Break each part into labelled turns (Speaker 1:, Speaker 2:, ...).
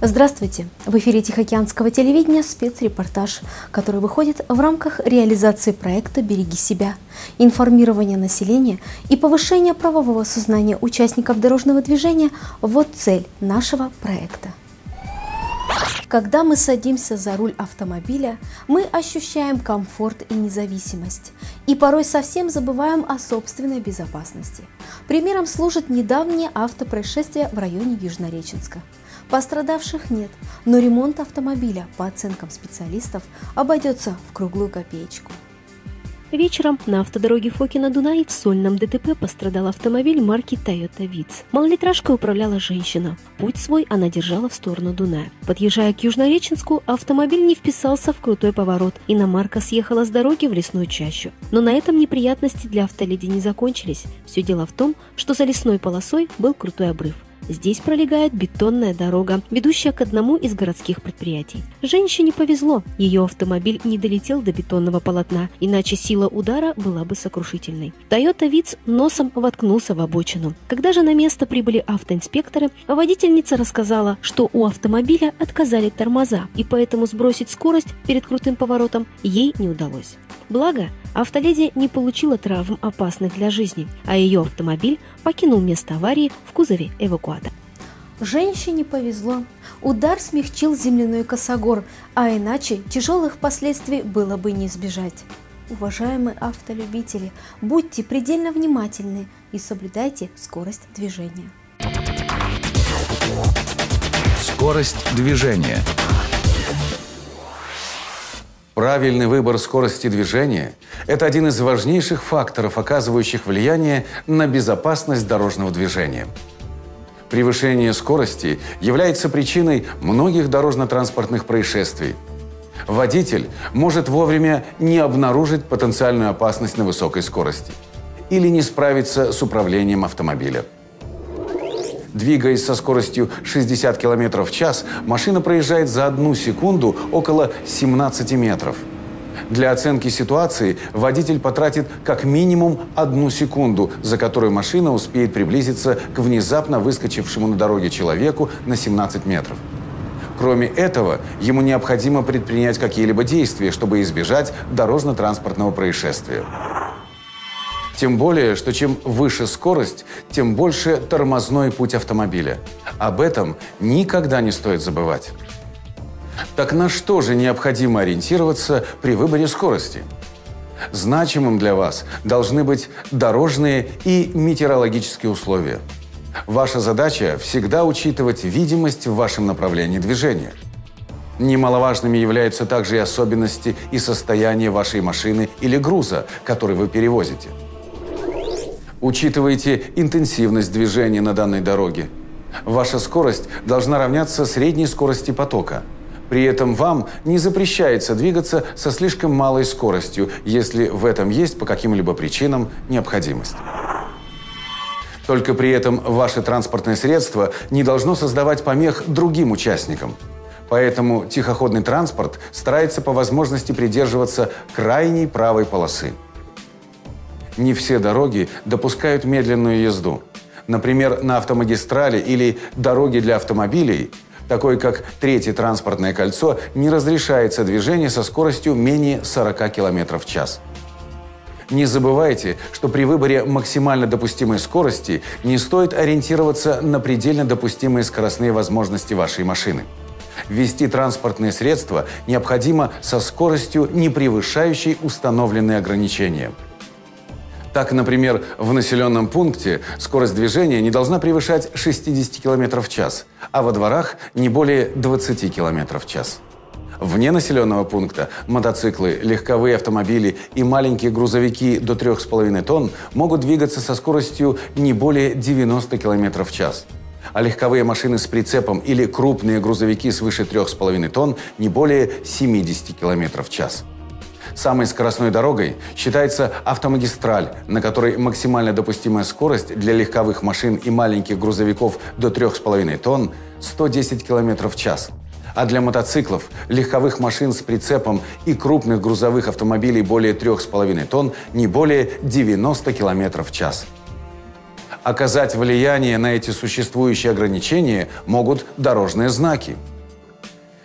Speaker 1: Здравствуйте! В эфире Тихоокеанского телевидения спецрепортаж, который выходит в рамках реализации проекта «Береги себя», информирования населения и повышения правового сознания участников дорожного движения – вот цель нашего проекта. Когда мы садимся за руль автомобиля, мы ощущаем комфорт и независимость, и порой совсем забываем о собственной безопасности. Примером служит недавнее автопроисшествие в районе Южнореченска. Пострадавших нет, но ремонт автомобиля, по оценкам специалистов, обойдется в круглую копеечку.
Speaker 2: Вечером на автодороге Фокино-Дунай в Сольном ДТП пострадал автомобиль марки Toyota Vitz. Малолитражкой управляла женщина. Путь свой она держала в сторону Дуная. Подъезжая к Южнореченску, автомобиль не вписался в крутой поворот. Иномарка съехала с дороги в лесную чащу. Но на этом неприятности для автоледи не закончились. Все дело в том, что за лесной полосой был крутой обрыв. Здесь пролегает бетонная дорога, ведущая к одному из городских предприятий. Женщине повезло, ее автомобиль не долетел до бетонного полотна, иначе сила удара была бы сокрушительной. Toyota Vitz носом воткнулся в обочину. Когда же на место прибыли автоинспекторы, водительница рассказала, что у автомобиля отказали тормоза, и поэтому сбросить скорость перед крутым поворотом ей не удалось. Благо, автоледи не получила травм, опасных для жизни, а ее автомобиль покинул место аварии в кузове эвакуатора.
Speaker 1: Женщине повезло. Удар смягчил земляной косогор, а иначе тяжелых последствий было бы не избежать. Уважаемые автолюбители, будьте предельно внимательны и соблюдайте скорость движения.
Speaker 3: Скорость движения. Правильный выбор скорости движения – это один из важнейших факторов, оказывающих влияние на безопасность дорожного движения. Превышение скорости является причиной многих дорожно-транспортных происшествий. Водитель может вовремя не обнаружить потенциальную опасность на высокой скорости или не справиться с управлением автомобиля. Двигаясь со скоростью 60 км в час, машина проезжает за 1 секунду около 17 метров. Для оценки ситуации водитель потратит как минимум 1 секунду, за которую машина успеет приблизиться к внезапно выскочившему на дороге человеку на 17 метров. Кроме этого, ему необходимо предпринять какие-либо действия, чтобы избежать дорожно-транспортного происшествия. Тем более, что чем выше скорость, тем больше тормозной путь автомобиля. Об этом никогда не стоит забывать. Так на что же необходимо ориентироваться при выборе скорости? Значимым для вас должны быть дорожные и метеорологические условия. Ваша задача – всегда учитывать видимость в вашем направлении движения. Немаловажными являются также и особенности и состояние вашей машины или груза, который вы перевозите. Учитывайте интенсивность движения на данной дороге. Ваша скорость должна равняться средней скорости потока. При этом вам не запрещается двигаться со слишком малой скоростью, если в этом есть по каким-либо причинам необходимость. Только при этом ваше транспортное средство не должно создавать помех другим участникам. Поэтому тихоходный транспорт старается по возможности придерживаться крайней правой полосы. Не все дороги допускают медленную езду. Например, на автомагистрали или дороге для автомобилей, такой как Третье транспортное кольцо, не разрешается движение со скоростью менее 40 км в час. Не забывайте, что при выборе максимально допустимой скорости не стоит ориентироваться на предельно допустимые скоростные возможности вашей машины. Вести транспортные средства необходимо со скоростью, не превышающей установленные ограничения. Так, например, в населенном пункте скорость движения не должна превышать 60 км в час, а во дворах не более 20 км в час. Вне населенного пункта мотоциклы, легковые автомобили и маленькие грузовики до 3,5 тонн могут двигаться со скоростью не более 90 км в час, а легковые машины с прицепом или крупные грузовики свыше 3,5 тонн не более 70 км в час. Самой скоростной дорогой считается автомагистраль, на которой максимально допустимая скорость для легковых машин и маленьких грузовиков до 3,5 тонн – 110 км в час. А для мотоциклов, легковых машин с прицепом и крупных грузовых автомобилей более 3,5 тонн не более 90 км в час. Оказать влияние на эти существующие ограничения могут дорожные знаки.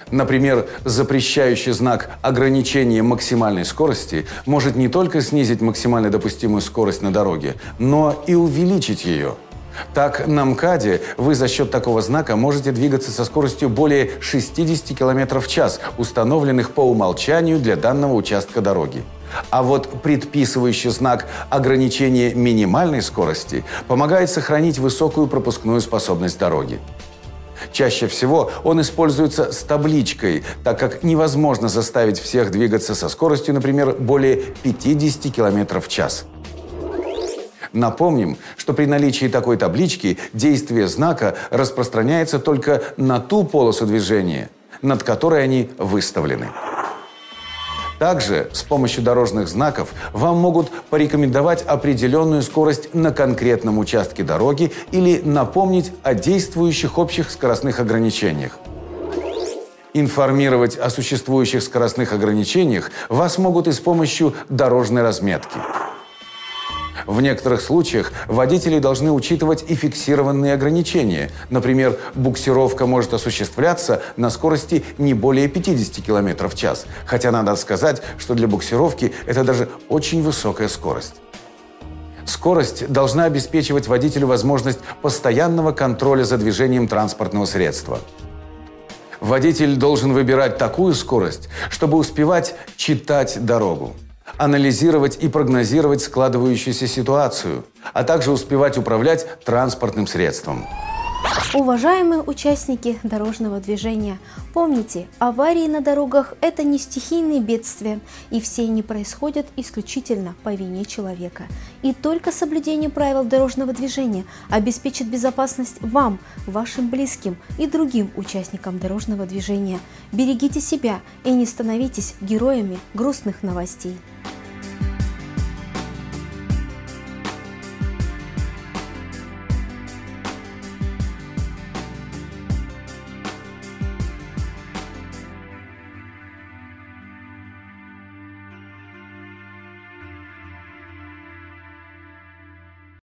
Speaker 3: Например, запрещающий знак ограничения максимальной скорости может не только снизить максимально допустимую скорость на дороге, но и увеличить ее. Так, на МКАДе вы за счет такого знака можете двигаться со скоростью более 60 км в час, установленных по умолчанию для данного участка дороги. А вот предписывающий знак ограничения минимальной скорости помогает сохранить высокую пропускную способность дороги. Чаще всего он используется с табличкой, так как невозможно заставить всех двигаться со скоростью, например, более 50 км в час. Напомним, что при наличии такой таблички действие знака распространяется только на ту полосу движения, над которой они выставлены. Также с помощью дорожных знаков вам могут порекомендовать определенную скорость на конкретном участке дороги или напомнить о действующих общих скоростных ограничениях. Информировать о существующих скоростных ограничениях вас могут и с помощью дорожной разметки. В некоторых случаях водители должны учитывать и фиксированные ограничения. Например, буксировка может осуществляться на скорости не более 50 км в час. Хотя надо сказать, что для буксировки это даже очень высокая скорость. Скорость должна обеспечивать водителю возможность постоянного контроля за движением транспортного средства. Водитель должен выбирать такую скорость, чтобы успевать читать дорогу, анализировать и прогнозировать складывающуюся ситуацию, а также успевать управлять транспортным средством.
Speaker 1: Уважаемые участники дорожного движения, помните, аварии на дорогах – это не стихийные бедствия, и все они происходят исключительно по вине человека. И только соблюдение правил дорожного движения обеспечит безопасность вам, вашим близким и другим участникам дорожного движения. Берегите себя и не становитесь героями грустных новостей.